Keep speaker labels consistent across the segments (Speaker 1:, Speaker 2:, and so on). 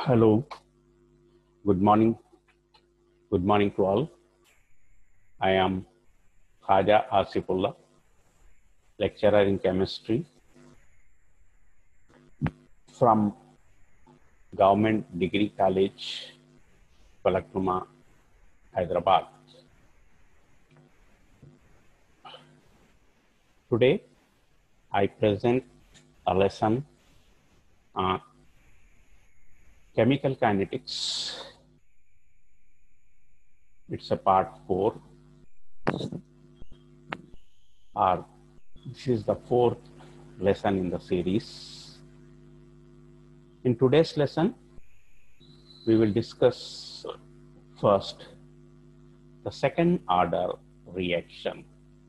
Speaker 1: Hello, good morning. Good morning to all. I am Khaja Asifullah, lecturer in chemistry from Government Degree College, Palaktuma, Hyderabad. Today, I present a lesson on chemical kinetics. It's a part 4. This is the 4th lesson in the series. In today's lesson, we will discuss first the second order reaction.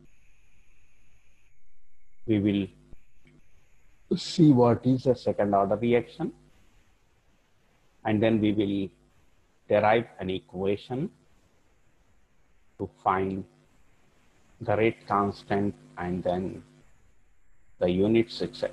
Speaker 1: We will see what is a second order reaction, and then we will derive an equation to find the rate constant and then the units, etc.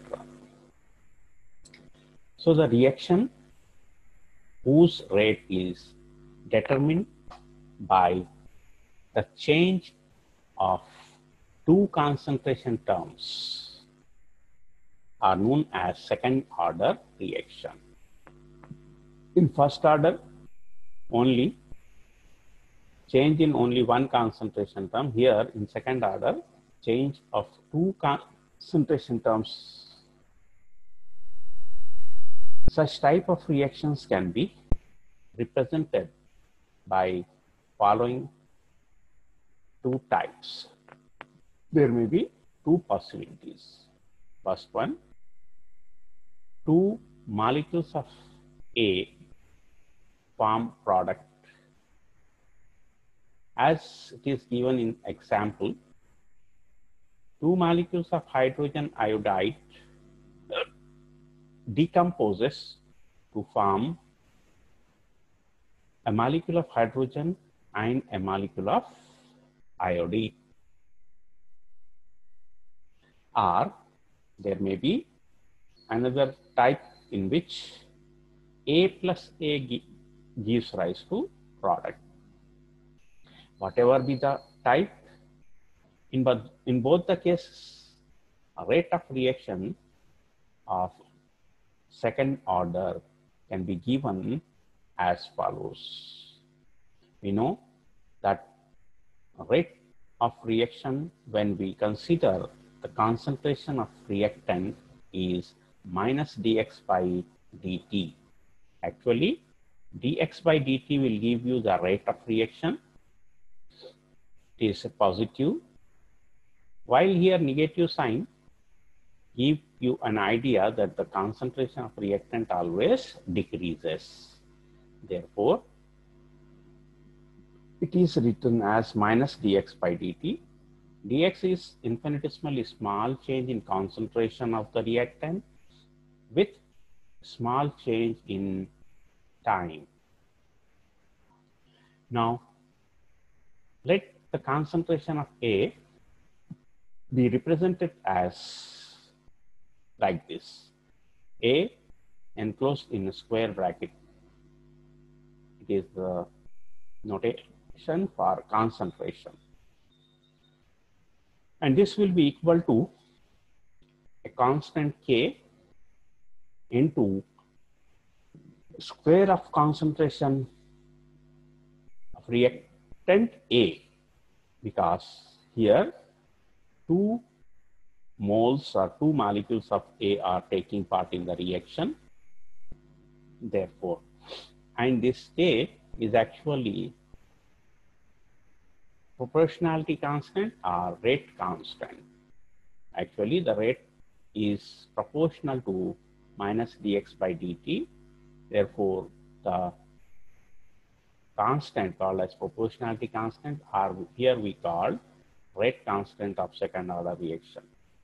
Speaker 1: So the reaction whose rate is determined by the change of two concentration terms are known as second order reaction. In first order, only change in only one concentration term. Here in second order, change of two concentration terms. Such type of reactions can be represented by following two types. There may be two possibilities. First one, two molecules of A form product. As it is given in example, two molecules of hydrogen iodide decomposes to form a molecule of hydrogen and a molecule of iodine. Or there may be another type in which A plus A gives rise to product. Whatever be the type, in both the cases, a rate of reaction of second order can be given as follows. We know that rate of reaction when we consider the concentration of reactant is minus dx by dt. Actually, dx by dt will give you the rate of reaction. It is a positive, while here negative sign give you an idea that the concentration of reactant always decreases. Therefore, it is written as minus dx by dt. Dx is infinitesimally small change in concentration of the reactant with small change in time. Now, let the concentration of A be represented as like this. A enclosed in a square bracket. It is the notation for concentration. And this will be equal to a constant K into square of concentration of reactant A, because here 2 moles or 2 molecules of A are taking part in the reaction. Therefore, and this A is actually proportionality constant or rate constant. Actually, the rate is proportional to minus dx by dt. Therefore, the constant called as proportionality constant, or here we call rate constant of second order reaction.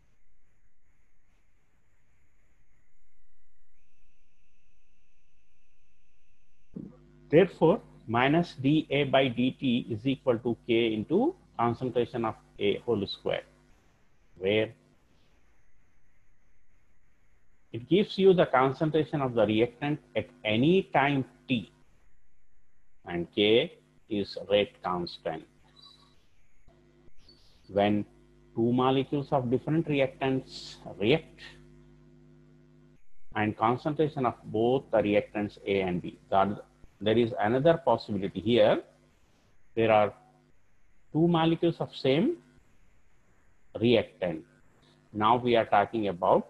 Speaker 1: Therefore, minus dA by dt is equal to K into concentration of A whole square, where It gives you the concentration of the reactant at any time t, and K is rate constant. When two molecules of different reactants react, and concentration of both the reactants A and B. There is another possibility here. There are two molecules of same reactant. Now we are talking about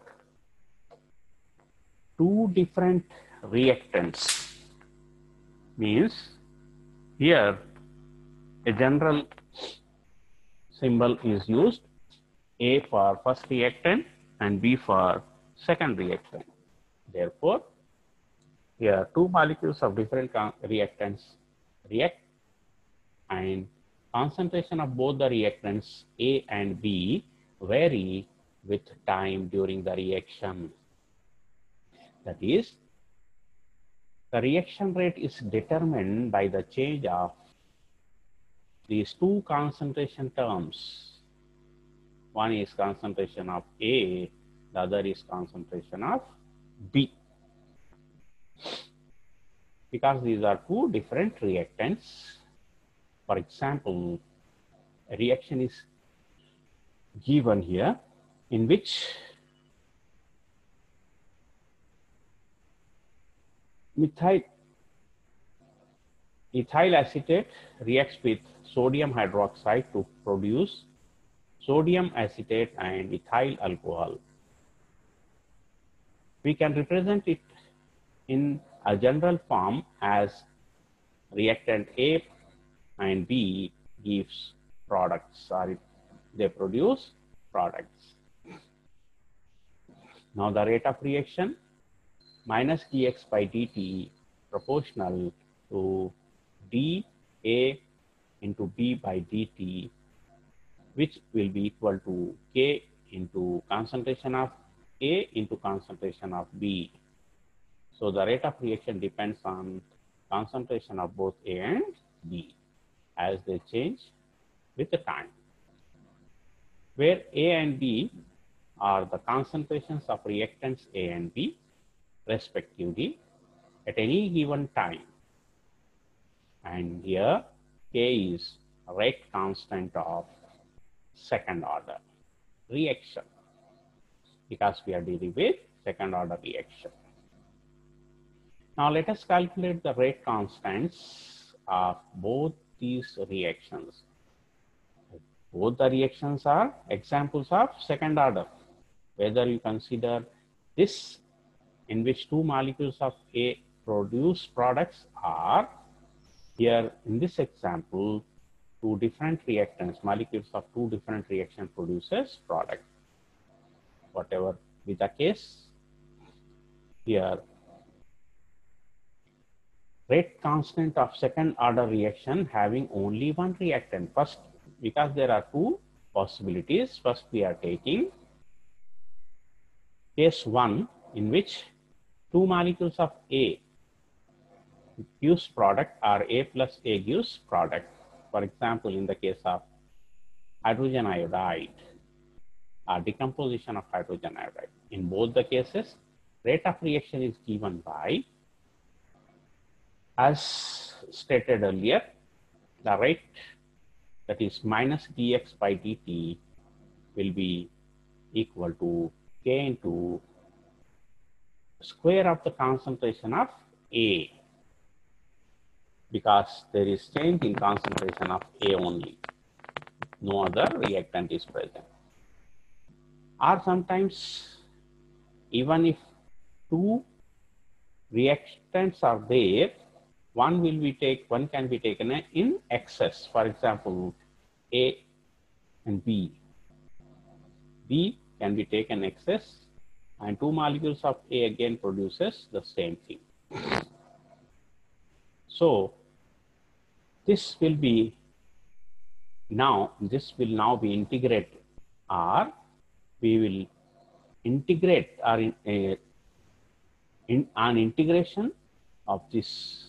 Speaker 1: two different reactants. Means here a general symbol is used, A for first reactant and B for second reactant. Therefore, here two molecules of different reactants react, and concentration of both the reactants A and B vary with time during the reaction. That is, the reaction rate is determined by the change of these two concentration terms. One is concentration of A, the other is concentration of B. Because these are two different reactants. For example, a reaction is given here in which ethyl acetate reacts with sodium hydroxide to produce sodium acetate and ethyl alcohol. We can represent it in a general form as reactant A and B gives products, or they produce products. Now the rate of reaction minus dx by dt proportional to dA into B by dt, which will be equal to K into concentration of A into concentration of B. So the rate of reaction depends on concentration of both A and B as they change with the time, where A and B are the concentrations of reactants A and B respectively at any given time. And here K is rate constant of second order reaction, because we are dealing with second order reaction. Now let us calculate the rate constants of both these reactions. Both the reactions are examples of second order. Whether you consider this in which two molecules of A produce products, or here in this example, two different reactants, molecules of two different reactions produces product. Whatever be the case, here rate constant of second order reaction having only one reactant. First, because there are two possibilities, first we are taking case 1 in which two molecules of A gives product, or A plus A gives product. For example, in the case of hydrogen iodide or decomposition of hydrogen iodide. In both the cases, rate of reaction is given by, as stated earlier, the rate, that is minus dx by dt, will be equal to K into square of the concentration of A, because there is change in concentration of A only. No other reactant is present. Or sometimes, even if two reactants are there, one can be taken in excess. For example, A and B. B can be taken excess, and two molecules of A again produces the same thing. So this will now be integrated, or we will integrate, or an integration of this.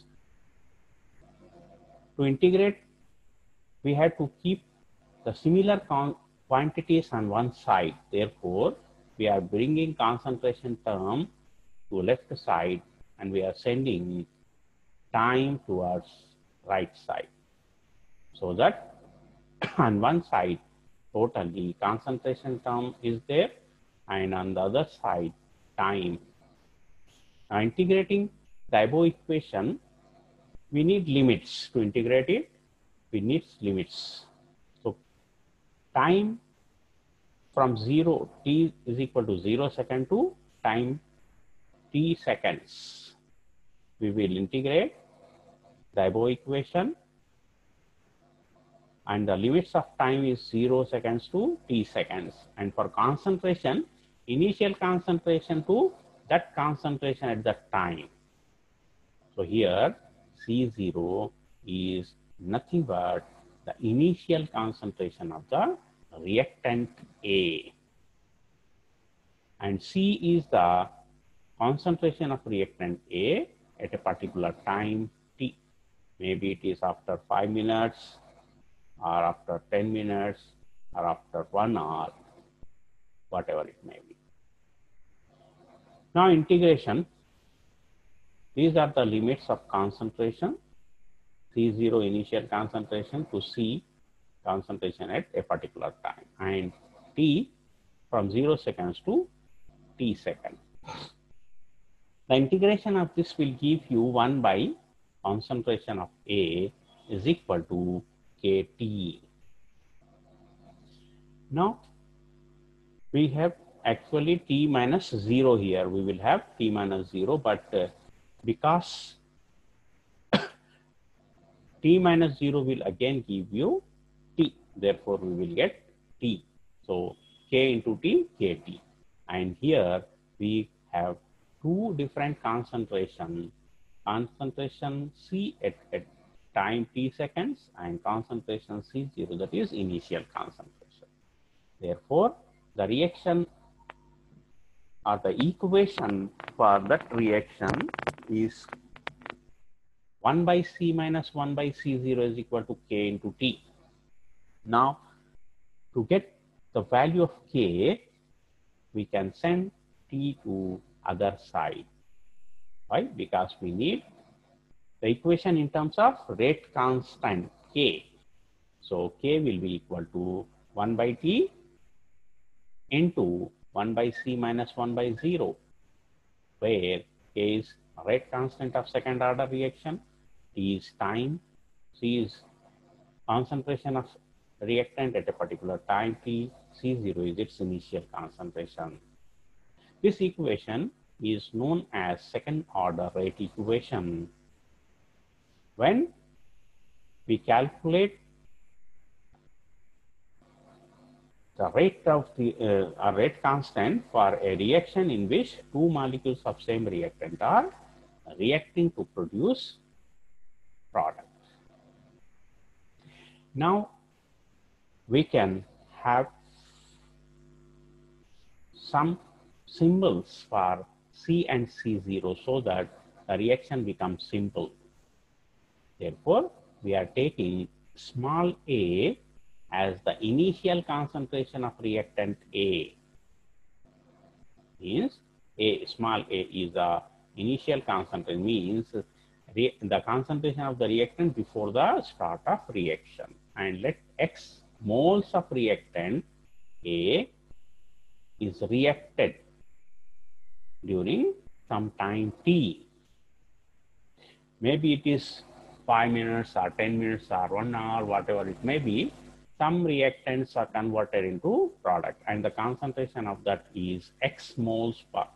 Speaker 1: To integrate, we have to keep the similar quantities on one side. Therefore, we are bringing concentration term to left side and we are sending time towards right side. So that on one side, totally concentration term is there, and on the other side, time. Now, integrating the above equation, we need limits to integrate it. We need limits. So, time from 0, t is equal to 0 second to time t seconds. We will integrate the above equation, and the limits of time is 0 seconds to t seconds. And for concentration, initial concentration to that concentration at that time. So here C0 is nothing but the initial concentration of the reactant A, and C is the concentration of reactant A at a particular time t. Maybe it is after 5 minutes, or after 10 minutes, or after 1 hour, whatever it may be. Now integration, these are the limits of concentration, C0 initial concentration to C concentration at a particular time, and T from 0 seconds to T seconds. The integration of this will give you 1 by concentration of A is equal to KT. Now, we have actually T minus 0 here. We will have T minus 0, but because T minus 0 will again give you T. Therefore, we will get T. So, K into T, KT. And here we have two different concentration C at time T seconds and concentration C0, that is initial concentration. Therefore, the reaction or the equation for that reaction is 1 by C minus 1 by C0 is equal to K into T. Now, to get the value of K, we can send T to other side. Why? Because we need the equation in terms of rate constant K. So, K will be equal to 1 by T into 1 by C minus 1 by 0, where K is rate constant of second order reaction, T is time, C is concentration of reactant at a particular time T, C0 is its initial concentration. This equation is known as second order rate equation. When we calculate the rate of the rate constant for a reaction in which two molecules of same reactant are reacting to produce product. Now we can have some symbols for C and C0 so that the reaction becomes simple. Therefore, we are taking small a as the initial concentration of reactant A. Means small a is the initial concentration, means the concentration of the reactant before the start of reaction, and let X moles of reactant A is reacted during some time T. Maybe it is 5 minutes or 10 minutes or 1 hour, whatever it may be. Some reactants are converted into product, and the concentration of that is X moles per.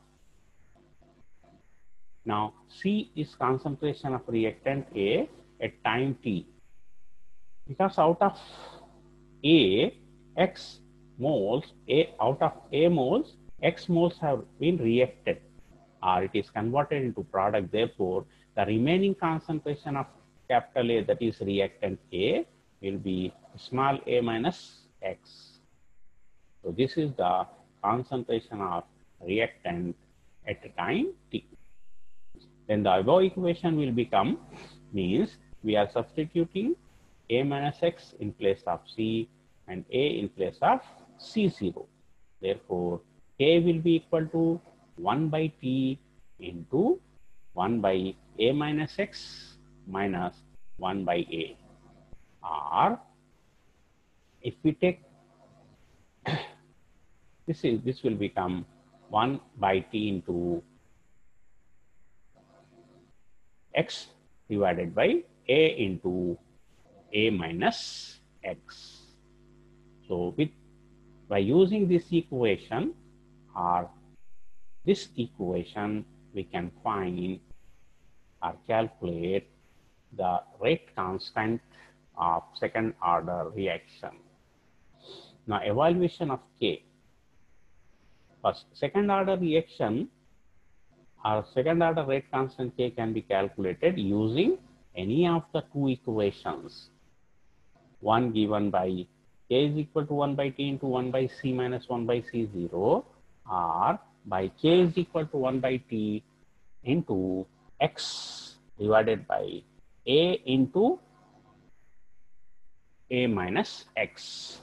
Speaker 1: Now, C is concentration of reactant A at time T. Because out of A, X moles, out of A moles, X moles have been reacted, or it is converted into product. Therefore, the remaining concentration of capital A, that is reactant A, will be small a minus X. So, this is the concentration of reactant at a time T. Then the above equation will become, means we are substituting A minus X in place of C and A in place of C0. Therefore, K will be equal to 1 by T into 1 by A minus X minus 1 by A. Or if we take this will become 1 by T into X divided by A into A minus X. So by using this equation or this equation, we can find or calculate the rate constant of second order reaction. Now, evaluation of K. First, second order reaction or second order rate constant K can be calculated using any of the two equations. One given by K is equal to 1 by T into 1 by C minus 1 by C0, or by K is equal to 1 by T into X divided by A into A minus X.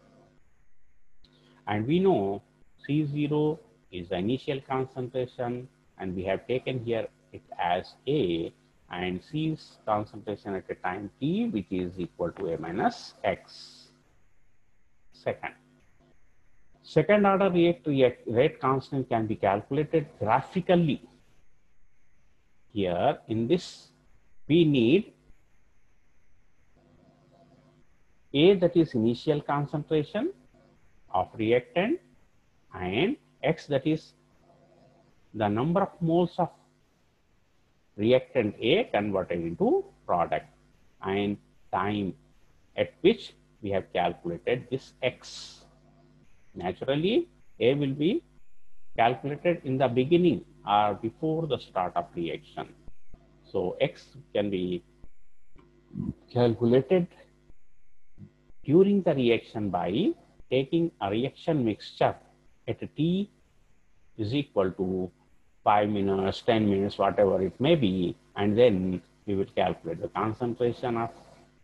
Speaker 1: And we know C0 is the initial concentration, and we have taken here it as A, and C's concentration at a time T, which is equal to A minus X. Second order rate constant can be calculated graphically. Here in this, we need A, that is initial concentration of reactant, and X, that is the number of moles of reactant A converted into product, and time at which we have calculated this X. Naturally, A will be calculated in the beginning or before the start of reaction. So X can be calculated during the reaction by taking a reaction mixture at a T is equal to 5 minutes, 10 minutes, whatever it may be, and then we will calculate the concentration of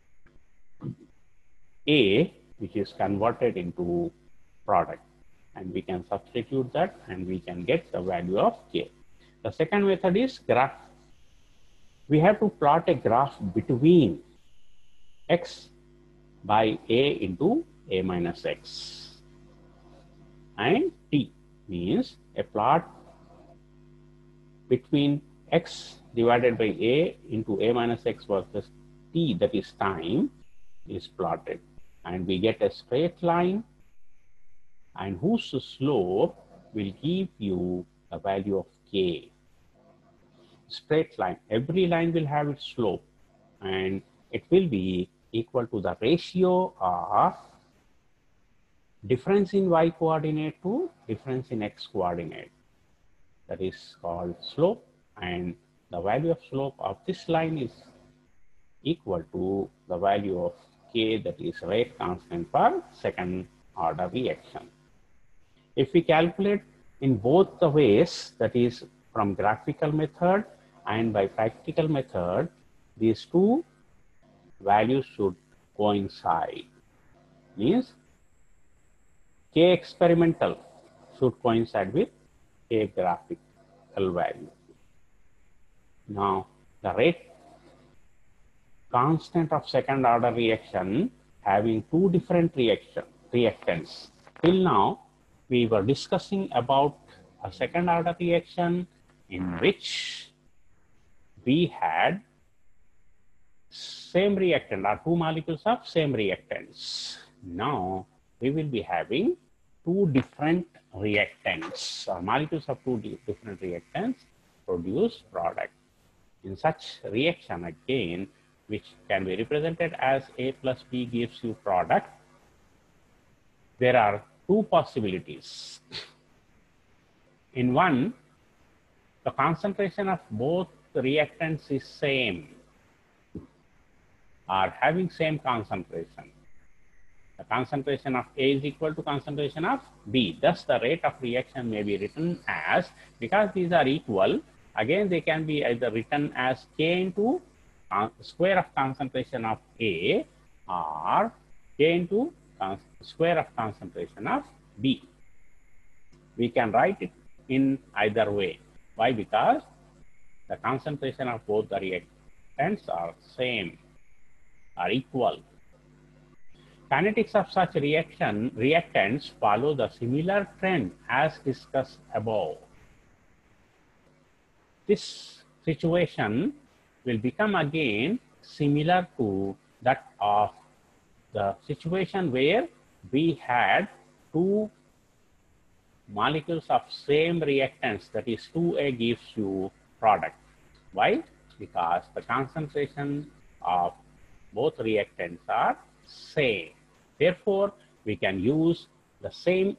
Speaker 1: A, which is converted into product, and we can substitute that and we can get the value of K. The second method is graph. We have to plot a graph between X by A into A minus X and T, means a plot between X divided by A into A minus X versus T, that is time, is plotted, and we get a straight line, and whose slope will give you the value of K. Straight line, every line will have its slope, and it will be equal to the ratio of difference in y coordinate to difference in x coordinate. That is called slope, and the value of slope of this line is equal to the value of K, that is rate constant for second order reaction. If we calculate in both the ways, that is from graphical method and by practical method, these two values should coincide. Means K experimental should coincide with K graphical value. Now, the rate constant of second order reaction having two different reactants. Till now, we were discussing about a second order reaction in which we had same reactant or two molecules of same reactants. Now we will be having two different reactants or molecules of two different reactants produce product. In such reaction again, which can be represented as A plus B gives you product, there are two possibilities. In one, the concentration of both reactants is same, are having same concentration. The concentration of A is equal to concentration of B. Thus, the rate of reaction may be written as, because these are equal, again they can be either written as K into square of concentration of A or K into square of concentration of B. we can write it in either way. Why? Because the concentration of both the reactants are same, are equal. Kinetics of such reactants follow the similar trend as discussed above. This situation will become again similar to that of the situation where we had two molecules of same reactants, that is 2A gives you product. Why? Because the concentration of both reactants are same. Therefore, we can use the same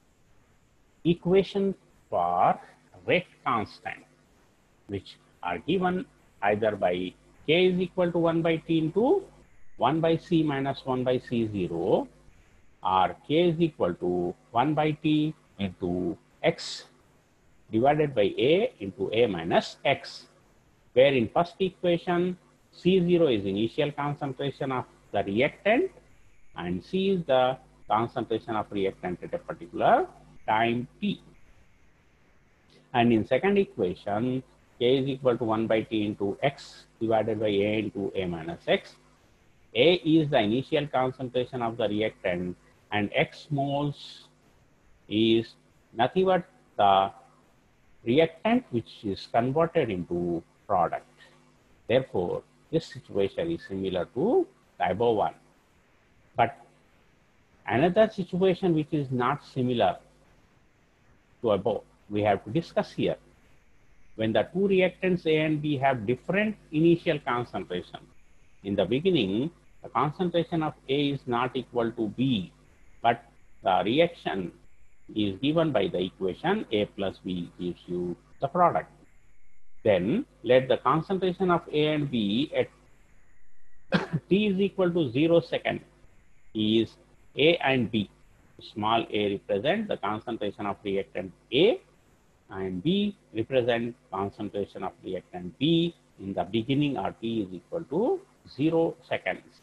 Speaker 1: equation for rate constant, which are given either by K is equal to 1 by T into 1 by C minus 1 by C0, or K is equal to 1 by T into X divided by A into A minus X, where in first equation, C0 is initial concentration of the reactant and C is the concentration of reactant at a particular time T. And in second equation, K is equal to 1 by T into X divided by A into A minus X. A is the initial concentration of the reactant and X moles is nothing but the reactant which is converted into product. Therefore, this situation is similar to the above one. But another situation which is not similar to above, we have to discuss here. When the two reactants A and B have different initial concentration, in the beginning, the concentration of A is not equal to B, but the reaction is given by the equation A plus B gives you the product. Then let the concentration of A and B at T is equal to 0 second is A and B. Small a represent the concentration of reactant A and B represent concentration of reactant B in the beginning, or T is equal to 0 seconds.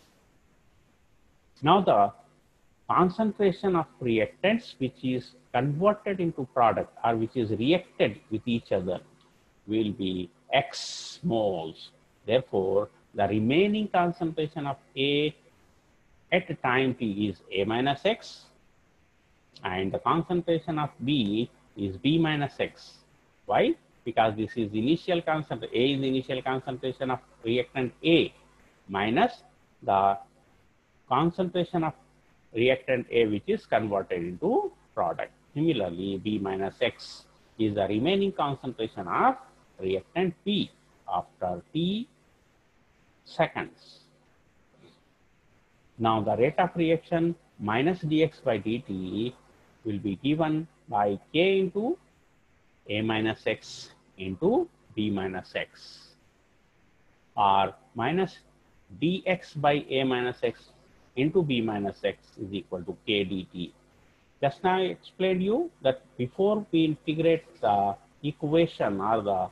Speaker 1: Now the concentration of reactants which is converted into product or which is reacted with each other will be X moles. Therefore, the remaining concentration of A at time T is A minus X and the concentration of B is B minus X. Why? Because this is initial concentration, A is initial concentration of reactant A minus the concentration of reactant A which is converted into product. Similarly, B minus X is the remaining concentration of reactant B after T seconds. Now the rate of reaction minus dx by dt will be given by K into A minus X into B minus X, or minus dx by A minus X into B minus X is equal to K dt. Just now I explained you that before we integrate the equation or the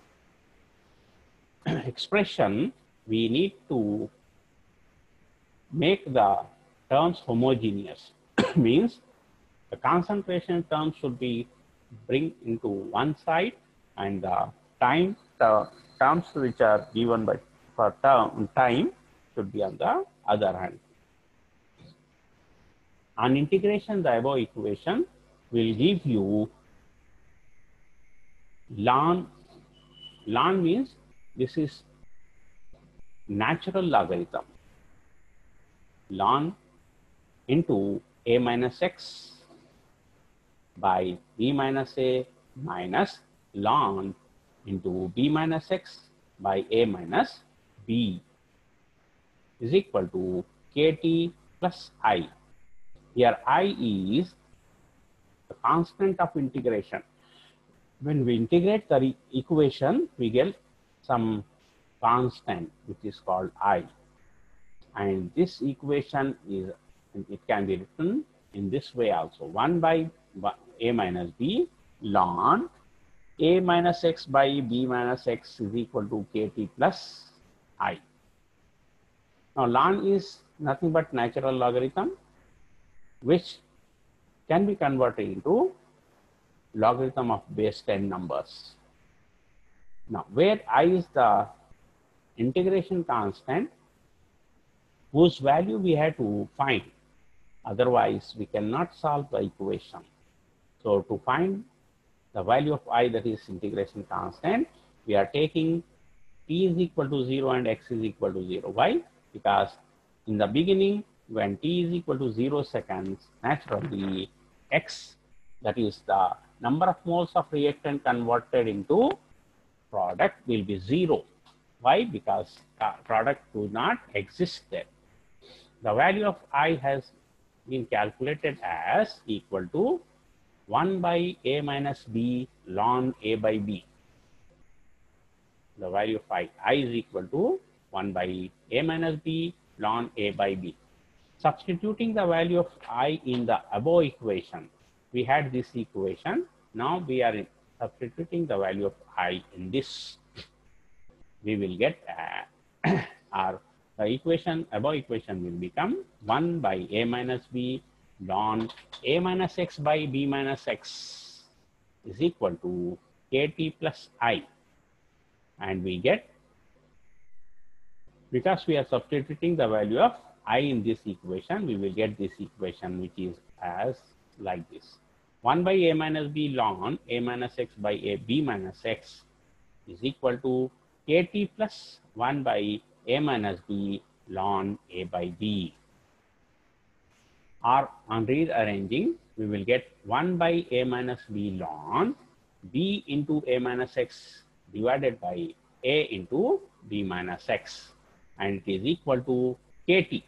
Speaker 1: expression, we need to make the terms homogeneous. Means the concentration terms should be bring into one side and the terms which are given by for time should be on the other hand. On integration, the above equation will give you ln. Ln means this is natural logarithm. Ln into A minus X by B minus A minus ln into B minus X by A minus B is equal to KT plus I. Here I is the constant of integration. When we integrate the equation, we get some constant which is called I. And this equation is, it can be written in this way also. 1 by A minus B ln A minus X by B minus X is equal to KT plus I. Now ln is nothing but natural logarithm which can be converted into logarithm of base 10 numbers. Now, where I is the integration constant whose value we have to find. Otherwise, we cannot solve the equation. So, to find the value of I, that is integration constant, we are taking t is equal to 0 and x is equal to 0. Why? Because in the beginning, when t is equal to 0 seconds, naturally x, that is the number of moles of reactant converted into product, will be 0. Why? Because product do not exist there. The value of I has been calculated as equal to 1 by a minus b ln a by b. The value of I is equal to 1 by a minus b ln a by b. Substituting the value of I in the above equation, we had this equation. Now we are substituting the value of I in this. We will get our the equation, above equation will become 1 by a minus b ln a minus x by b minus x is equal to kt plus I. And we get, because we are substituting the value of I in this equation, we will get this equation which is as like this. 1 by a minus b ln a minus x by a b minus x is equal to kt plus 1 by a minus b ln a by b. Or on rearranging, we will get 1 by a minus b ln b into a minus x divided by a into b minus x, and it is equal to kt.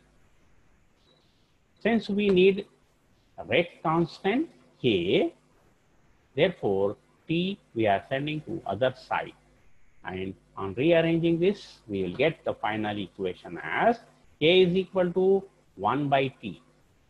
Speaker 1: Since we need a rate constant k, therefore t we are sending to other side. And on rearranging this, we will get the final equation as k is equal to 1 by t.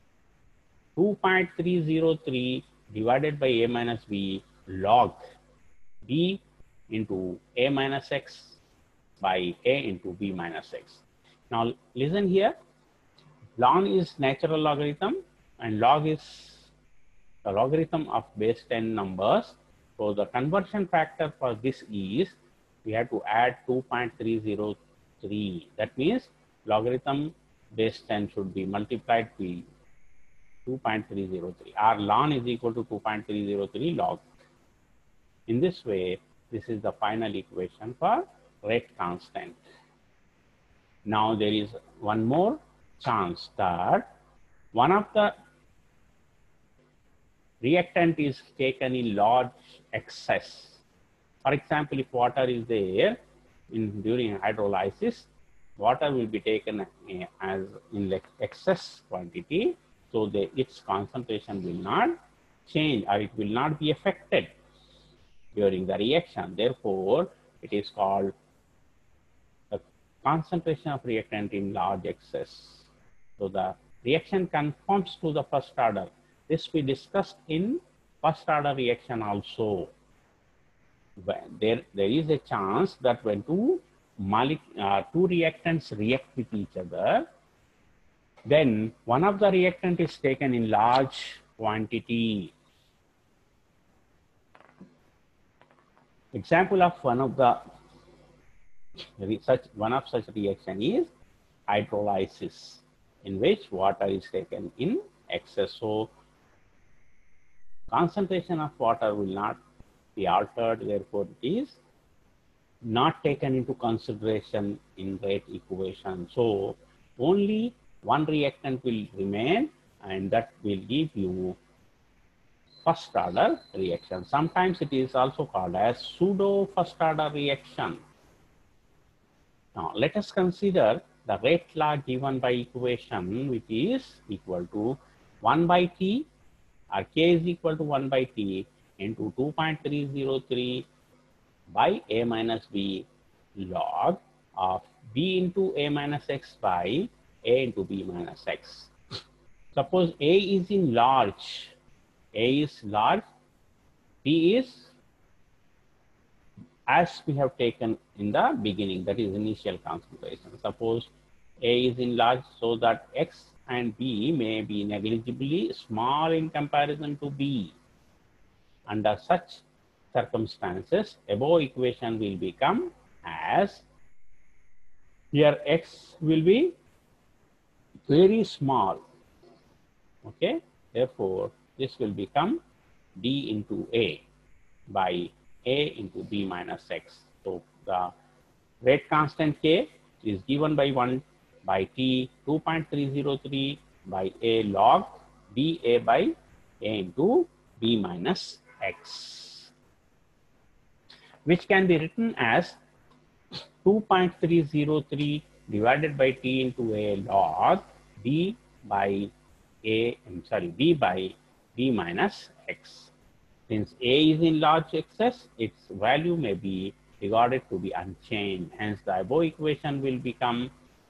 Speaker 1: 2.303 divided by a minus b log b into a minus x by a into b minus x. Now listen here, ln is natural logarithm and log is the logarithm of base 10 numbers. So the conversion factor for this is, we have to add 2.303. That means logarithm base 10 should be multiplied with 2.303. Our ln is equal to 2.303 log. In this way, this is the final equation for rate constant. Now there is one more chance that one of the reactant is taken in large excess. For example, if water is there during hydrolysis, water will be taken as in excess quantity, so its concentration will not change or it will not be affected during the reaction. Therefore, it is called the concentration of reactant in large excess. So the reaction conforms to the first order. This we discussed in first order reaction also. When there is a chance that when two reactants react with each other, then one of the reactant is taken in large quantity. Example of one of such reaction is hydrolysis, in which water is taken in excess. So concentration of water will not be altered, therefore it is not taken into consideration in rate equation. So only one reactant will remain, and that will give you first order reaction. Sometimes it is also called as pseudo first order reaction. Now let us consider the rate law given by equation, which is equal to 1 by t, or k is equal to 1 by t into 2.303 by a minus b log of b into a minus x by a into b minus x. Suppose a is in large, a is large, b is as we have taken in the beginning, that is initial concentration. Suppose a is in large, so that x and b may be negligibly small in comparison to b. under such circumstances, above equation will become as, here x will be very small. Okay, therefore this will become d into a by a into b minus x. So the rate constant k is given by 1 by t 2.303 by a log ba by a into b minus x, which can be written as 2.303 divided by t into a log b by b by b minus x. Since a is in large excess, its value may be regarded to be unchanged. Hence, the above equation will become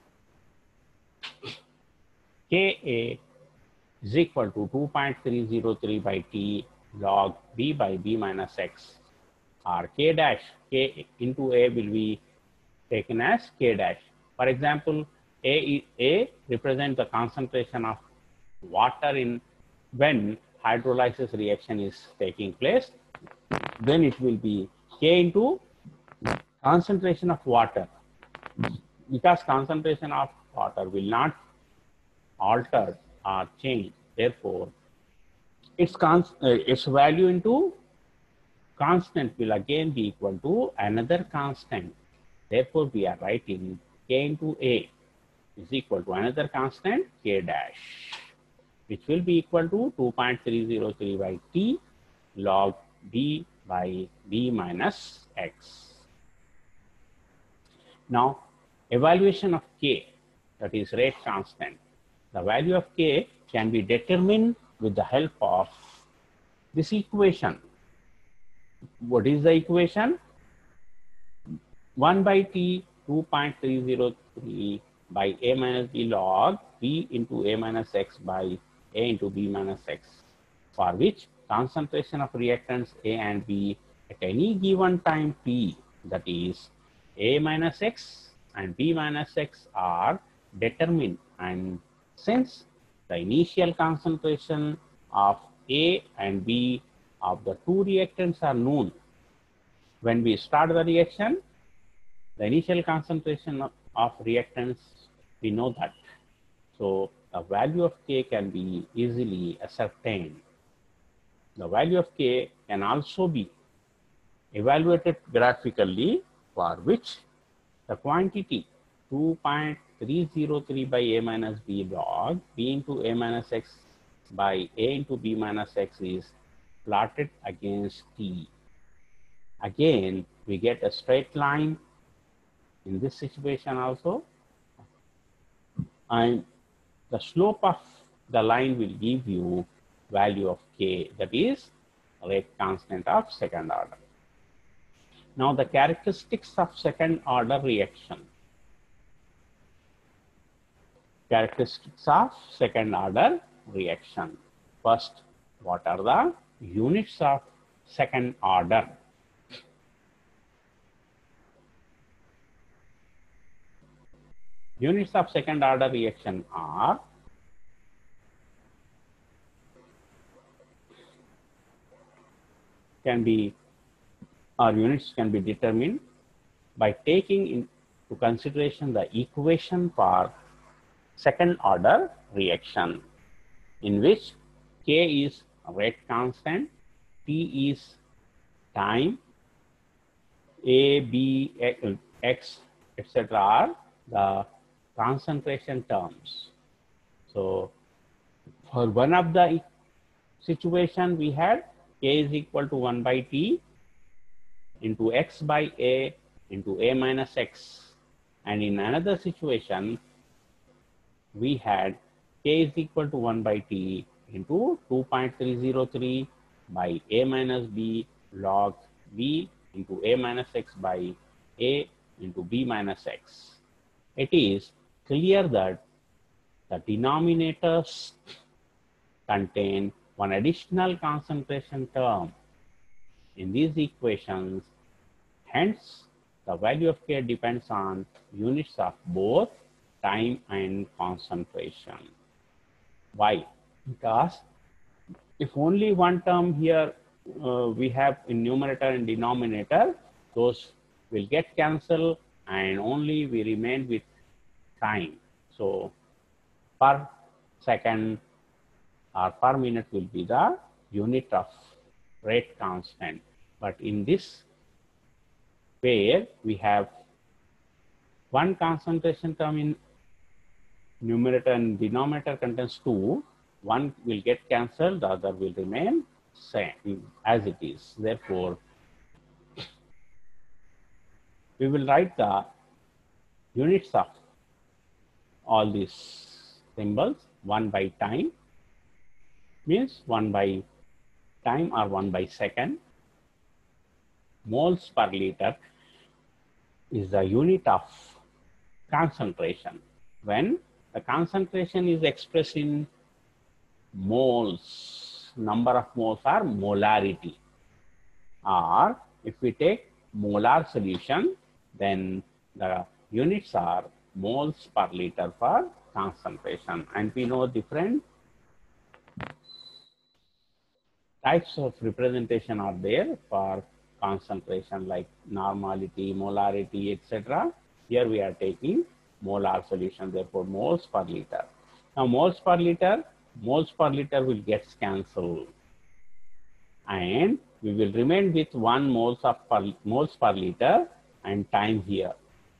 Speaker 1: Ka is equal to 2.303 by t log b by b minus x, or k dash, k into a will be taken as k dash. For example, A represents the concentration of water in when hydrolysis reaction is taking place. Then it will be k into concentration of water, because concentration of water will not alter or change. Therefore, its value into constant will again be equal to another constant. Therefore, we are writing k into a is equal to another constant k dash, which will be equal to 2.303 by t log b by b minus x. Now, evaluation of k, that is rate constant. The value of k can be determined with the help of this equation. What is the equation? 1 by t 2.303 by a minus b log b into a minus x by a into b minus x, for which concentration of reactants A and B at any given time t, that is a minus x and b minus x, are determined. And since the initial concentration of A and B of the two reactants are known, when we start the reaction, the initial concentration of reactants, we know that. So the value of k can be easily ascertained. The value of k can also be evaluated graphically, for which the quantity 2.303 by a minus b log b into a minus x by a into b minus x is plotted against t. Again, we get a straight line in this situation also, and the slope of the line will give you value of k, that is rate constant of second order. Now, the characteristics of second order reaction. Characteristics of second order reaction. First, what are the units of second order? Units of second order reaction are units can be determined by taking into consideration the equation for second order reaction, in which k is rate constant, t is time, a, b, x, etc. are the concentration terms. So for one of the situation, we had k is equal to 1 by t into x by a into a minus x, and in another situation we had k is equal to 1 by t into 2.303 by a minus b log b into a minus x by a into b minus x. It is clear that the denominators contain one additional concentration term in these equations. Hence, the value of k depends on units of both time and concentration. Why? Because if only one term here we have in numerator and denominator, those will get cancelled and only we remain with time. So per second or per minute will be the unit of rate constant. But in this where we have one concentration term in numerator and denominator contains two, one will get cancelled, the other will remain same as it is. Therefore, we will write the units of all these symbols. 1 by time means 1 by time or 1 by second. Moles per liter is the unit of concentration. When the concentration is expressed in moles, number of moles are molarity. Or if we take molar solution, then the units are moles per liter for concentration. And we know different types of representation are there for concentration like normality, molarity, etc. Here we are taking molar solution, therefore moles per liter. Now moles per liter will get cancelled and we will remain with 1 moles per liter and time here.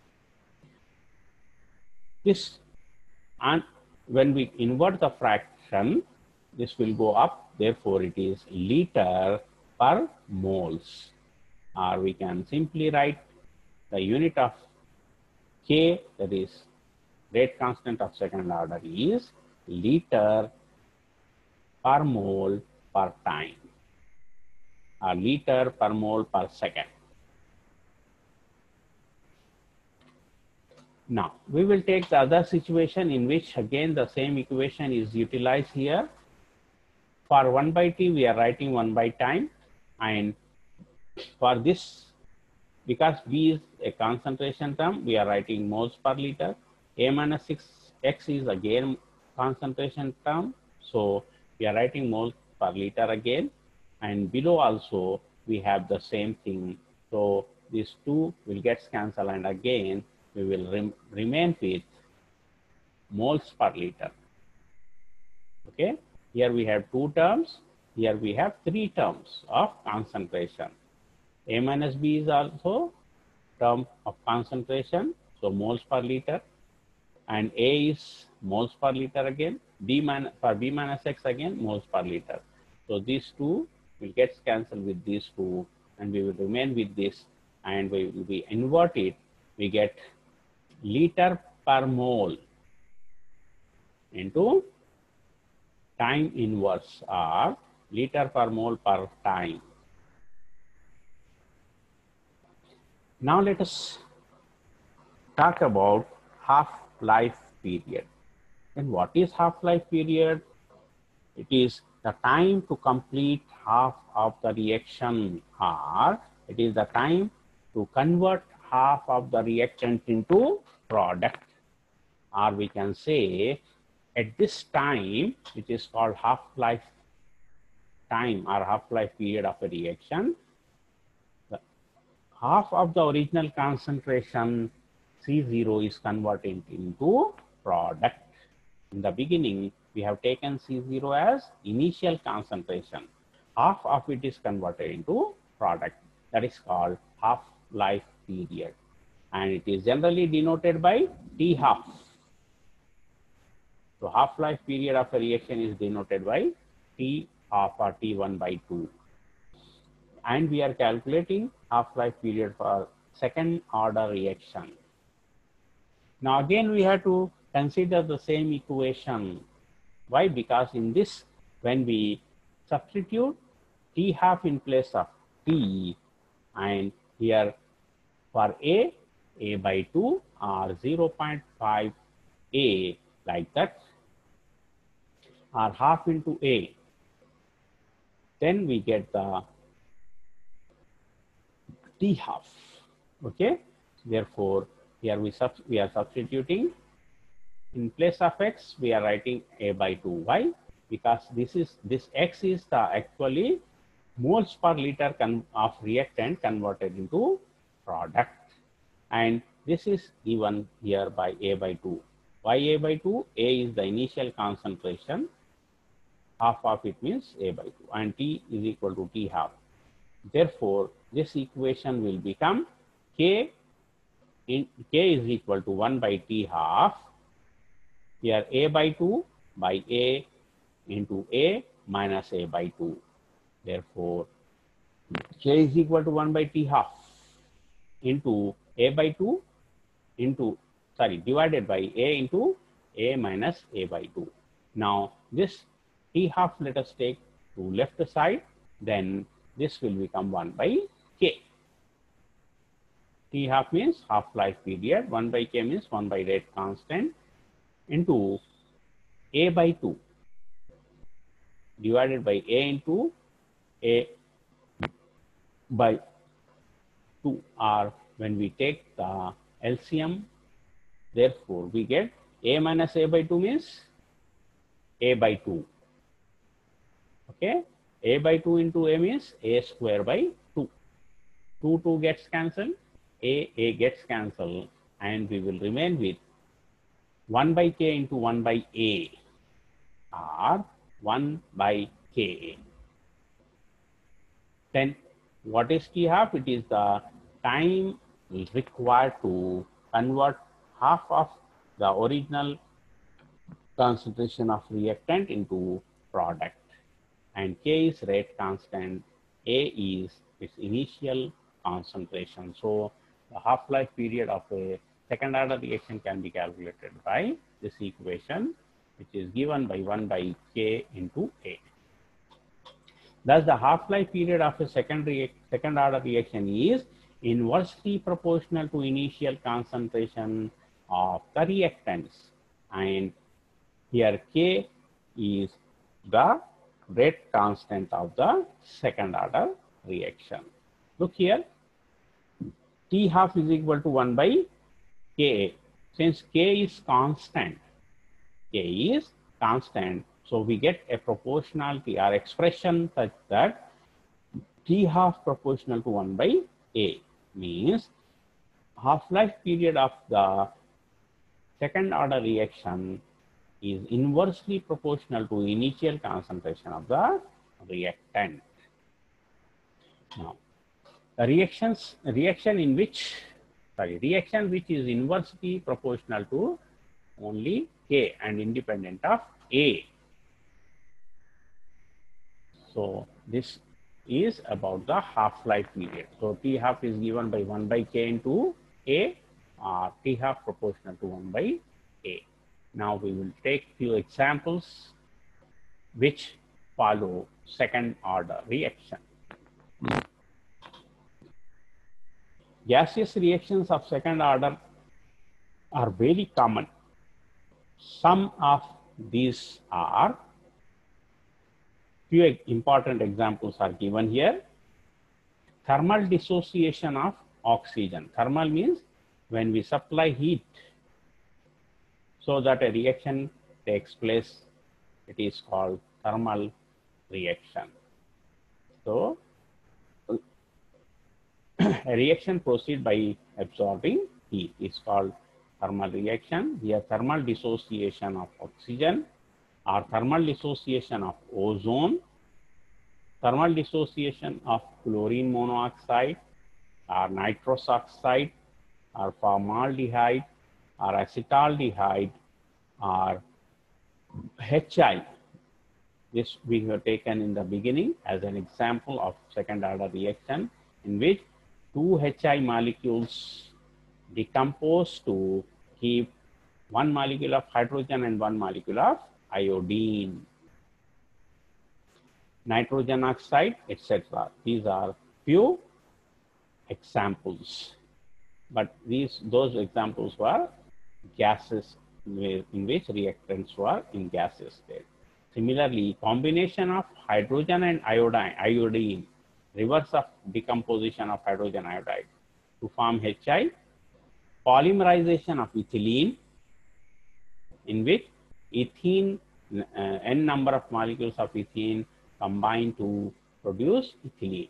Speaker 1: This, and when we invert the fraction, this will go up, therefore it is liter per moles. Or we can simply write the unit of K, that is rate constant of second order, is liter per mole per time, or liter per mole per second. Now, we will take the other situation in which again the same equation is utilized here. For 1 by t, we are writing 1 by time, and for this, because B is a concentration term, we are writing moles per liter. A minus 6x is again concentration term, so we are writing moles per liter again. And below also, we have the same thing. So these two will get cancelled and again, we will remain with moles per liter. Okay, here we have 2 terms, here we have 3 terms of concentration. A minus B is also term of concentration, so moles per liter, and A is moles per liter again, for B minus X again moles per liter. So these two will get cancelled with these two and we will remain with this, and we will be invert it, we get liter per mole into time inverse, or liter per mole per time. Now let us talk about half-life period. And what is half-life period? It is the time to complete half of the reaction, or it is the time to convert half of the reactant into product. Or we can say at this time, which is called half-life time or half-life period of a reaction, half of the original concentration C0 is converted into product. In the beginning, we have taken C0 as initial concentration. Half of it is converted into product. That is called half-life period. And it is generally denoted by T half. So half-life period of a reaction is denoted by T half or T1 by 2. And we are calculating half-life period for second order reaction. Now again we have to consider the same equation. Why? Because in this, when we substitute T half in place of T, and here for A by 2 or 0.5 A like that, or half into A, then we get the T half. Okay, therefore here we are substituting in place of X, we are writing A by 2. Why? Because this X is the actually moles per liter of reactant converted into product. And this is given here by A by 2. Why A by 2? A is the initial concentration. Half of it means A by 2. And T is equal to T half. Therefore, this equation will become K is equal to 1 by T half. Here A by 2 by A into A minus A by 2. Therefore, K is equal to 1 by T half into A by 2 into, divided by A into A minus A by 2. Now, this T half let us take to left side, then this will become 1 by K. T half means half-life period, 1 by K means 1 by rate constant into A by 2 divided by A into A by 2, or when we take the LCM, therefore we get A minus A by 2 means A by 2. Okay, A by 2 into A means A square by 2. 2 gets cancelled, A gets cancelled, and we will remain with 1 by K into 1 by A, or 1 by K. Then what is T half? It is the time required to convert half of the original concentration of reactant into product. And K is rate constant, A is its initial concentration. So the half-life period of a second order reaction can be calculated by this equation, which is given by 1 by K into A. Thus, the half-life period of a second order reaction is inversely proportional to initial concentration of the reactants. And here K is the rate constant of the second order reaction. Look here, T half is equal to 1 by Ka. Since K is constant, so we get a proportionality or expression such that T half proportional to 1 by A, means half-life period of the second order reaction is inversely proportional to initial concentration of the reactant. Now, a reaction which is inversely proportional to only K and independent of A. So this is about the half-life period. So T half is given by 1 by K into A, or T half proportional to 1 by A. Now we will take few examples which follow second order reaction. Gaseous reactions of second order are very common. Some of these are, few important examples are given here. Thermal dissociation of oxygen. Thermal means when we supply heat so that a reaction takes place, it is called thermal reaction. So a reaction proceeds by absorbing heat is called thermal reaction. Here thermal dissociation of oxygen, or thermal dissociation of ozone, thermal dissociation of chlorine monoxide, or nitrous oxide, or formaldehyde, or acetaldehyde, or HI. This we have taken in the beginning as an example of second order reaction, in which two HI molecules decompose to keep one molecule of hydrogen and one molecule of iodine, nitrogen oxide, etc. These are few examples, but those examples were gases in which reactants were in gaseous state. Similarly, combination of hydrogen and iodine, reverse of decomposition of hydrogen iodide to form HI, polymerization of ethylene, in which ethene, n number of molecules of ethene combine to produce ethylene.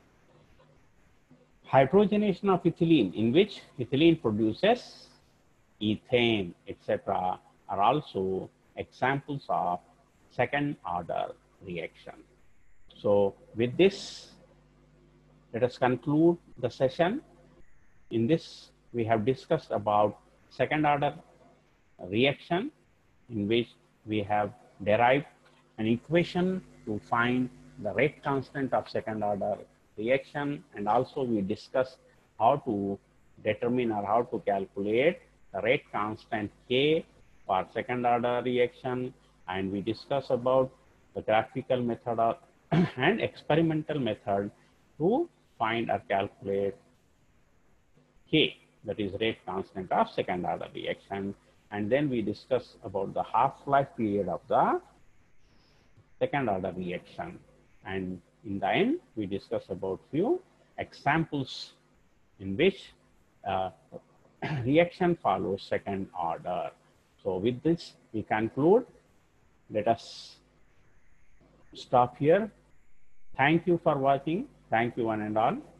Speaker 1: Hydrogenation of ethylene, in which ethylene produces ethane, etc., are also examples of second order reaction. So with this, let us conclude the session. In this, we have discussed about second order reaction, in which we have derived an equation to find the rate constant of second order reaction, and also we discussed how to determine or how to calculate the rate constant K for second order reaction, and we discussed about the graphical method and experimental method to find or calculate K, that is rate constant of second order reaction. And then we discuss about the half-life period of the second order reaction. And in the end, we discuss about few examples in which reaction follows second order. So with this, we conclude. Let us stop here. Thank you for watching. Thank you one and all.